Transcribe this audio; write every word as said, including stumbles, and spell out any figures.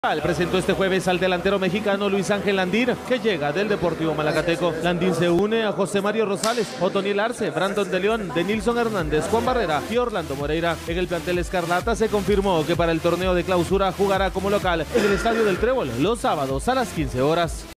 Presentó este jueves al delantero mexicano Luis Ángel Landín, que llega del Deportivo Malacateco. Landín se une a José Mario Rosales, Otoniel Arce, Brandon de León, Denilson Hernández, Juan Barrera y Orlando Moreira. En el plantel escarlata se confirmó que para el torneo de clausura jugará como local en el Estadio del Trébol los sábados a las quince horas.